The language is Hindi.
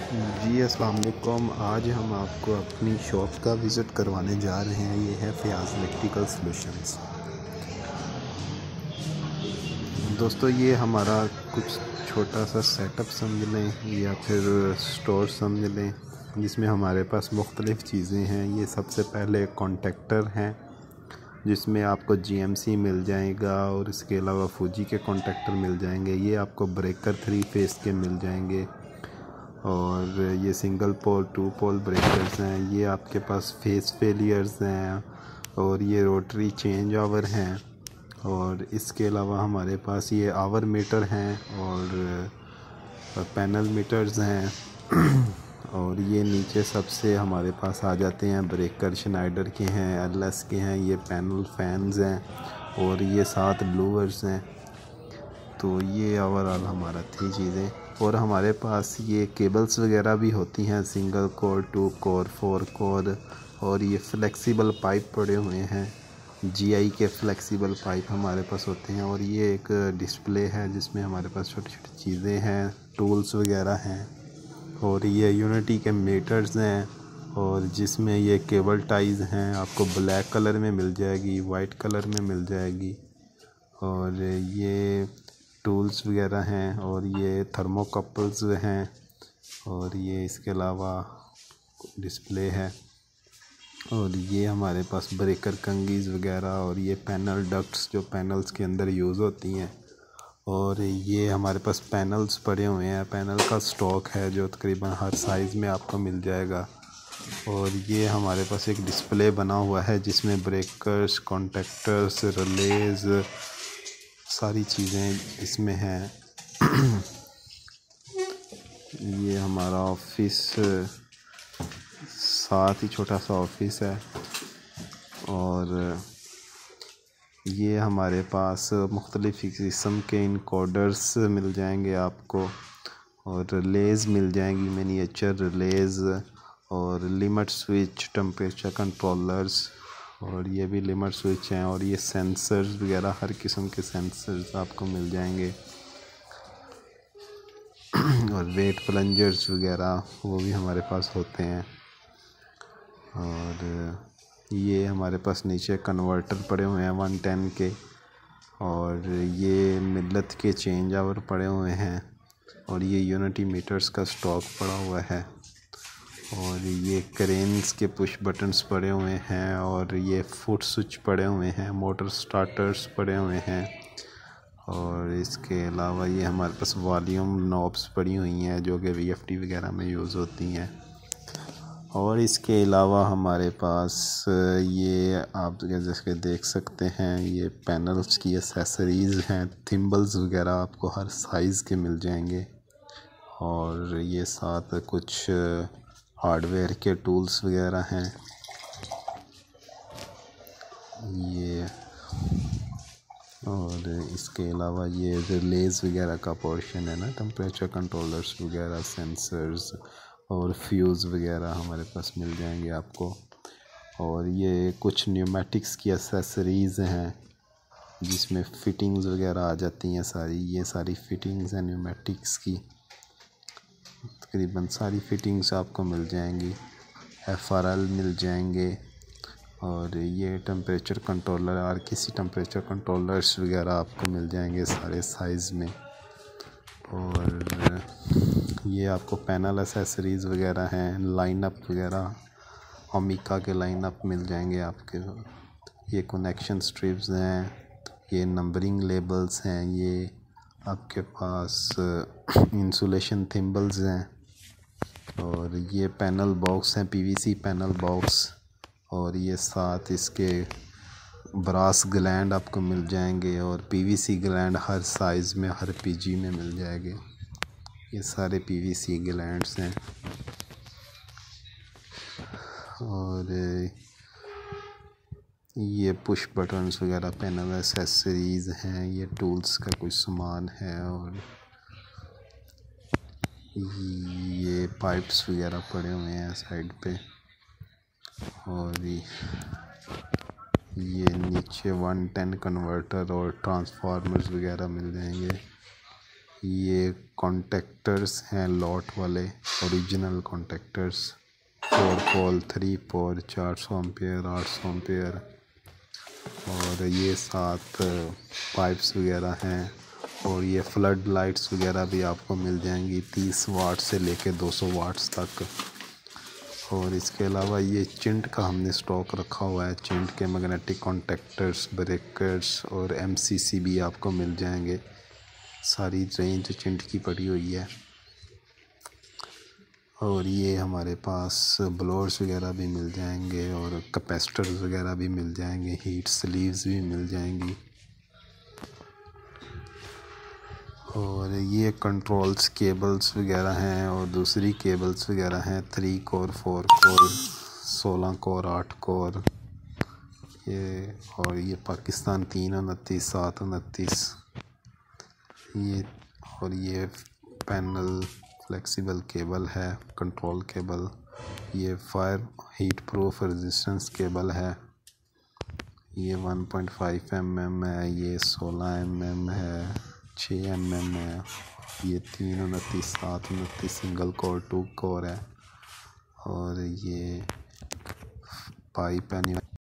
जी अस्सलाम वालेकुम। आज हम आपको अपनी शॉप का विज़िट करवाने जा रहे हैं। ये है फ़याज़ इलेक्ट्रिकल सॉल्यूशंस। दोस्तों, ये हमारा कुछ छोटा सा सेटअप समझ लें या फिर स्टोर समझ लें, जिसमें हमारे पास मुख्तलिफ़ चीज़ें हैं। ये सबसे पहले कॉन्टेक्टर हैं, जिसमें आपको जीएमसी मिल जाएगा और इसके अलावा फूजी के कॉन्टेक्टर मिल जाएंगे। ये आपको ब्रेकर 3 फेस के मिल जाएंगे और ये सिंगल पोल 2 पोल ब्रेकर्स हैं। ये आपके पास फेस फेलियर्स हैं और ये रोटरी चेंज आवर हैं। और इसके अलावा हमारे पास ये आवर मीटर हैं और पैनल मीटर्स हैं। और ये नीचे सबसे हमारे पास आ जाते हैं ब्रेकर शनाइडर के हैं, एलएस के हैं, ये पैनल फैंस हैं और ये 7 ब्लूअर्स हैं। तो ये ओवरऑल हमारा 3 चीज़ें। और हमारे पास ये केबल्स वगैरह भी होती हैं, सिंगल कोर, 2 कोर, 4 कोर। और ये फ्लेक्सिबल पाइप पड़े हुए हैं, जीआई के फ्लेक्सिबल पाइप हमारे पास होते हैं। और ये एक डिस्प्ले है जिसमें हमारे पास छोटी छोटी चीज़ें हैं, टूल्स वगैरह हैं। और ये यूनिटी के मीटर्स हैं और जिसमें ये केबल टाइज हैं, आपको ब्लैक कलर में मिल जाएगी, वाइट कलर में मिल जाएगी। और ये टूल्स वगैरह हैं और ये थर्मोकपल्स हैं और ये इसके अलावा डिस्प्ले है। और ये हमारे पास ब्रेकर कंगीज़ वगैरह और ये पैनल डक्ट्स जो पैनल्स के अंदर यूज़ होती हैं। और ये हमारे पास पैनल्स पड़े हुए हैं, पैनल का स्टॉक है जो तकरीबन हर साइज़ में आपको मिल जाएगा। और ये हमारे पास एक डिस्प्ले बना हुआ है जिसमें ब्रेकर्स, कॉन्टेक्टर्स, रिलेज़, सारी चीज़ें इसमें हैं। ये हमारा ऑफिस साथ ही छोटा सा ऑफिस है। और ये हमारे पास मुख्तलिफ़ किस्म के इनकोडर्स मिल जाएंगे आपको और रिलेज़ मिल जाएंगी, मिनिएचर रिलेज़ और लिमिट स्विच, टेम्परेचर कंट्रोलर्स। और ये भी लिमिट स्विच हैं और ये सेंसर्स वगैरह, हर किस्म के सेंसर्स आपको मिल जाएंगे। और वेट प्लंजर्स वगैरह वो भी हमारे पास होते हैं। और ये हमारे पास नीचे कन्वर्टर पड़े हुए हैं 110 के। और ये मिलत के चेंज आवर पड़े हुए हैं और ये यूनिटी मीटर्स का स्टॉक पड़ा हुआ है। और ये क्रेन्स के पुश बटन्स पड़े हुए हैं और ये फुट स्विच पड़े हुए हैं, मोटर स्टार्टर्स पड़े हुए हैं। और इसके अलावा ये हमारे पास वॉल्यूम नॉब्स पड़ी हुई हैं जो कि वीएफडी वगैरह में यूज़ होती हैं। और इसके अलावा हमारे पास ये आप जैसे देख सकते हैं, ये पैनल्स की एसेसरीज़ हैं, थिम्बल्स वगैरह आपको हर साइज़ के मिल जाएंगे। और ये साथ कुछ हार्डवेयर के टूल्स वगैरह हैं। ये और इसके अलावा ये रिलेज़ वगैरह का पोर्शन है ना, टेम्परेचर कंट्रोलर्स वगैरह, सेंसर्स और फ्यूज़ वगैरह हमारे पास मिल जाएंगे आपको। और ये कुछ न्यूमेटिक्स की एसेसरीज़ हैं जिसमें फ़िटिंग्स वगैरह आ जाती हैं सारी। ये सारी फ़िटिंग्स हैं न्यूमेटिक्स की, तकरीबन सारी फ़िटिंग्स आपको मिल जाएंगी। एफआरएल मिल जाएंगे। और ये temperature controller, RKC temperature controllers वगैरह आपको मिल जाएंगे सारे साइज़ में। और ये आपको पैनल एसेसरीज़ वगैरह हैं, लाइनअप वगैरह ओमिका के लाइनअप मिल जाएंगे आपके। ये कनेक्शन स्ट्रिप्स हैं, ये नंबरिंग लेबल्स हैं, ये आपके पास इंसुलेशन थिम्बल्स हैं। और ये पैनल बॉक्स हैं, पीवीसी पैनल बॉक्स। और ये साथ इसके ब्रास ग्लैंड आपको मिल जाएंगे और पीवीसी ग्लैंड हर साइज़ में, हर पीजी में मिल जाएंगे। ये सारे पीवीसी ग्लैंड्स हैं। और ये पुश बटन्स वगैरह, पैनल एसेसरीज़ हैं, ये टूल्स का कुछ सामान है। और ये पाइप्स वगैरह पड़े हुए हैं साइड पे। और ये नीचे 110 कन्वर्टर और ट्रांसफार्मर्स वगैरह मिल जाएंगे। ये कॉन्टेक्टर्स हैं लॉट वाले, original contactors, 4 pole 3 pole 400 ampere 800 ampere. और ये 7 पाइप्स वगैरह हैं। और ये फ्लड लाइट्स वगैरह भी आपको मिल जाएंगी 30 वाट से लेके 200 वाट्स तक। और इसके अलावा ये चिंट का हमने स्टॉक रखा हुआ है। चिंट के मैग्नेटिक कॉन्टेक्टर्स, ब्रेकर्स और एमसीसी भी आपको मिल जाएंगे। सारी रेंज चिंट की पड़ी हुई है। और ये हमारे पास ब्लोअर्स वगैरह भी मिल जाएंगे और कैपेसिटर्स वगैरह भी मिल जाएंगे, हीट स्लीव्स भी मिल जाएंगी। और ये कंट्रोल्स केबल्स वगैरह हैं और दूसरी केबल्स वगैरह हैं 3 कोर 4 कोर 16 कोर 8 कोर ये। और ये पाकिस्तान 329 729 ये। और ये पैनल फ्लेक्सिबल केबल है, कंट्रोल केबल। ये fire heat proof resistance cable है। ये 1.5 mm है, ये 16 mm है, 6 mm है। ये 329 729 सिंगल कोर 2 कोर है। और ये पाइप है।